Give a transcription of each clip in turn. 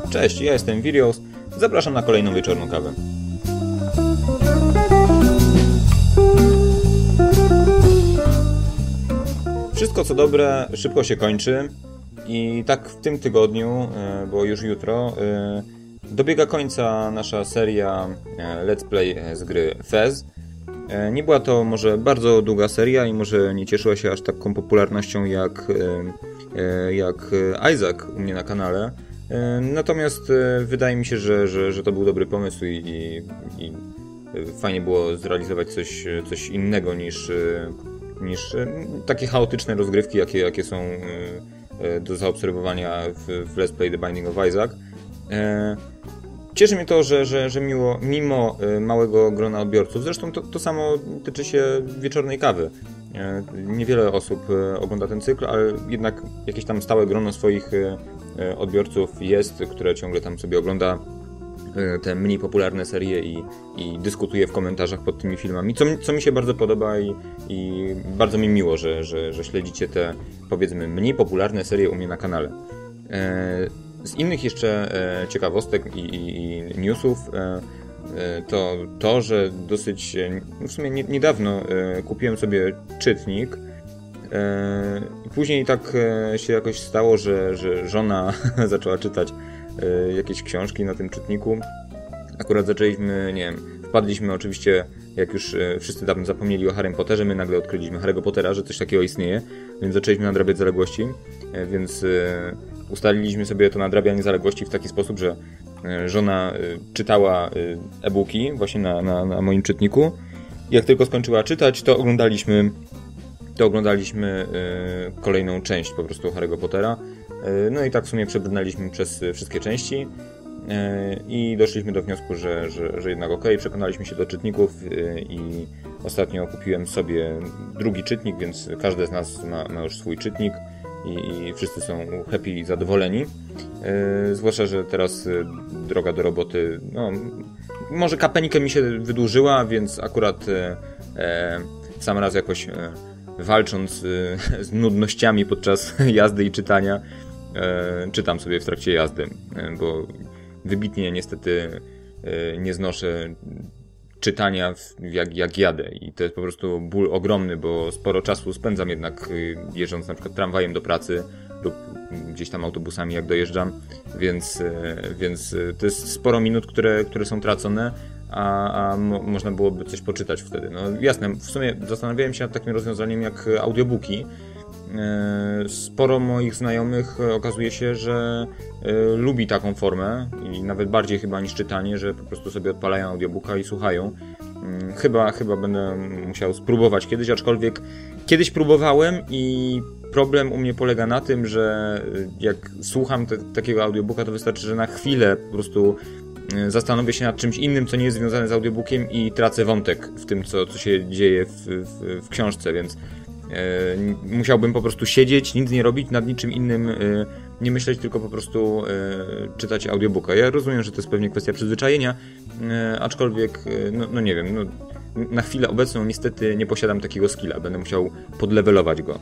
Cześć, ja jestem Virios, zapraszam na kolejną wieczorną kawę. Wszystko co dobre szybko się kończy i tak w tym tygodniu, bo już jutro, dobiega końca nasza seria Let's Play z gry Fez. Nie była to może bardzo długa seria i może nie cieszyła się aż taką popularnością jak Isaac u mnie na kanale. Natomiast wydaje mi się, że to był dobry pomysł i fajnie było zrealizować coś innego niż takie chaotyczne rozgrywki, jakie są do zaobserwowania w Let's Play The Binding of Isaac. Cieszy mnie to, że mimo małego grona odbiorców, zresztą to samo tyczy się wieczornej kawy. Niewiele osób ogląda ten cykl, ale jednak jakieś tam stałe grono swoich odbiorców jest, które ciągle tam sobie ogląda te mniej popularne serie i dyskutuje w komentarzach pod tymi filmami, co mi się bardzo podoba i bardzo mi miło, że śledzicie te, powiedzmy, mniej popularne serie u mnie na kanale. Z innych jeszcze ciekawostek i newsów to, że dosyć, w sumie niedawno kupiłem sobie czytnik i później tak się jakoś stało, że żona zaczęła czytać jakieś książki na tym czytniku. Akurat zaczęliśmy, nie wiem, wpadliśmy oczywiście, jak już wszyscy dawno zapomnieli o Harrym Potterze, my nagle odkryliśmy Harry'ego Pottera, że coś takiego istnieje, więc zaczęliśmy nadrabiać zaległości, więc ustaliliśmy sobie to nadrabianie zaległości w taki sposób, że żona czytała e-booki właśnie na moim czytniku. Jak tylko skończyła czytać, to oglądaliśmy kolejną część po prostu Harry'ego Pottera. No i tak w sumie przebrnęliśmy przez wszystkie części i doszliśmy do wniosku, że jednak okej, przekonaliśmy się do czytników i ostatnio kupiłem sobie drugi czytnik, więc każdy z nas ma już swój czytnik i wszyscy są happy i zadowoleni. Zwłaszcza, że teraz droga do roboty, no może kapenikę mi się wydłużyła, więc akurat w sam raz jakoś walcząc z nudnościami podczas jazdy i czytania, czytam sobie w trakcie jazdy, bo wybitnie niestety nie znoszę czytania jak jadę i to jest po prostu ból ogromny, bo sporo czasu spędzam jednak jeżdżąc na przykład tramwajem do pracy lub gdzieś tam autobusami jak dojeżdżam, więc to jest sporo minut, które są tracone, a można byłoby coś poczytać wtedy. No jasne, w sumie zastanawiałem się nad takim rozwiązaniem jak audiobooki. Sporo moich znajomych okazuje się, że lubi taką formę i nawet bardziej chyba niż czytanie, że po prostu sobie odpalają audiobooka i słuchają. Chyba będę musiał spróbować kiedyś, aczkolwiek kiedyś próbowałem i problem u mnie polega na tym, że jak słucham takiego audiobooka, to wystarczy, że na chwilę po prostu zastanowię się nad czymś innym, co nie jest związane z audiobookiem i tracę wątek w tym, co się dzieje w książce, więc musiałbym po prostu siedzieć, nic nie robić, nad niczym innym nie myśleć, tylko po prostu czytać audiobooka. Ja rozumiem, że to jest pewnie kwestia przyzwyczajenia, aczkolwiek, no nie wiem, no, na chwilę obecną niestety nie posiadam takiego skilla, będę musiał podlevelować go.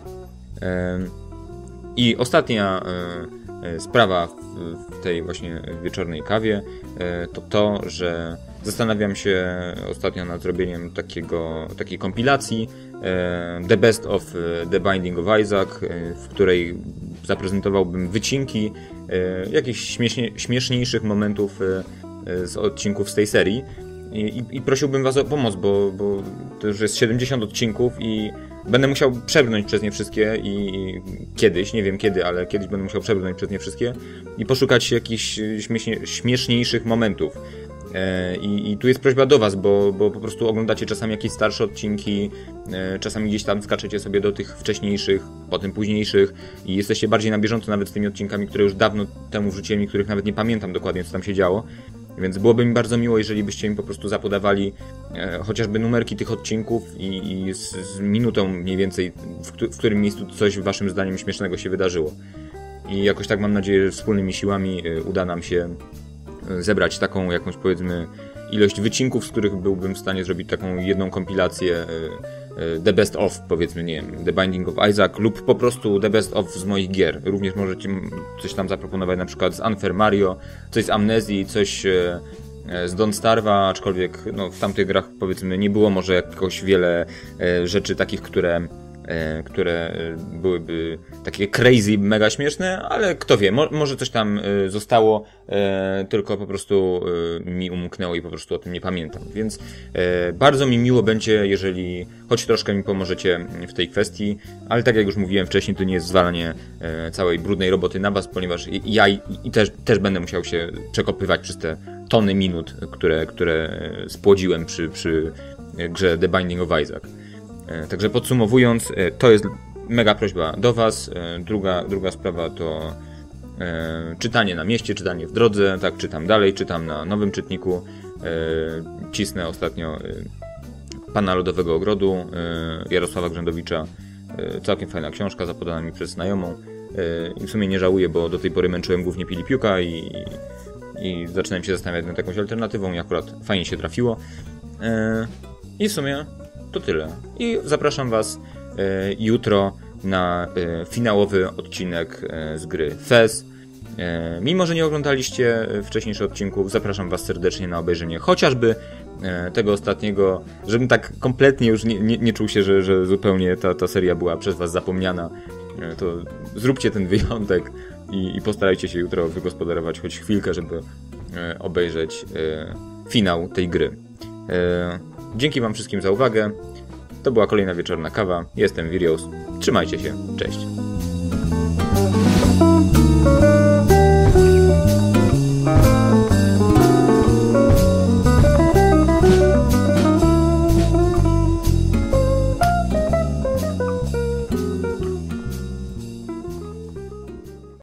I ostatnia sprawa w tej właśnie wieczornej kawie to, że zastanawiam się ostatnio nad zrobieniem takiej kompilacji The Best of The Binding of Isaac, w której zaprezentowałbym wycinki jakichś śmieszniejszych momentów z odcinków z tej serii i prosiłbym was o pomoc, bo to już jest 70 odcinków i będę musiał przebrnąć przez nie wszystkie i kiedyś, nie wiem kiedy, ale kiedyś będę musiał przebrnąć przez nie wszystkie i poszukać jakichś śmieszniejszych momentów. I tu jest prośba do was, bo po prostu oglądacie czasami jakieś starsze odcinki, czasami gdzieś tam skaczecie sobie do tych wcześniejszych, potem późniejszych i jesteście bardziej na bieżąco nawet z tymi odcinkami, które już dawno temu wrzuciłem i których nawet nie pamiętam dokładnie, co tam się działo. Więc byłoby mi bardzo miło, jeżeli byście mi po prostu zapodawali chociażby numerki tych odcinków i z minutą mniej więcej, w którym miejscu coś waszym zdaniem śmiesznego się wydarzyło. I jakoś tak mam nadzieję, że wspólnymi siłami uda nam się zebrać taką jakąś, powiedzmy, ilość wycinków, z których byłbym w stanie zrobić taką jedną kompilację The Best Of, powiedzmy, nie wiem, The Binding of Isaac lub po prostu The Best Of z moich gier. Również możecie coś tam zaproponować, na przykład z Unfair Mario, coś z Amnezji, coś z Don't Starve'a, aczkolwiek no, w tamtych grach, powiedzmy, nie było może jakoś wiele rzeczy takich, które byłyby takie crazy, mega śmieszne, ale kto wie, może coś tam zostało, tylko po prostu mi umknęło i po prostu o tym nie pamiętam. Więc bardzo mi miło będzie, jeżeli choć troszkę mi pomożecie w tej kwestii, ale tak jak już mówiłem wcześniej, to nie jest zwalanie całej brudnej roboty na was, ponieważ ja też będę musiał się przekopywać przez te tony minut, które spłodziłem przy grze The Binding of Isaac. Także podsumowując, to jest mega prośba do was. Druga sprawa to czytanie na mieście, czytanie w drodze. Tak, czytam dalej, czytam na nowym czytniku. Cisnę ostatnio Pana Lodowego Ogrodu Jarosława Grzędowicza. Całkiem fajna książka, zapodana mi przez znajomą. I w sumie nie żałuję, bo do tej pory męczyłem głównie Pilipiuka i zaczynałem się zastanawiać nad jakąś alternatywą i akurat fajnie się trafiło. I w sumie to tyle. I zapraszam was jutro na finałowy odcinek z gry Fez. Mimo że nie oglądaliście wcześniejszych odcinków, zapraszam was serdecznie na obejrzenie chociażby tego ostatniego, żebym tak kompletnie już nie czuł się, że zupełnie ta seria była przez was zapomniana. To zróbcie ten wyjątek i postarajcie się jutro wygospodarować choć chwilkę, żeby obejrzeć finał tej gry. Dzięki wam wszystkim za uwagę. To była kolejna wieczorna kawa. Jestem Virios. Trzymajcie się. Cześć.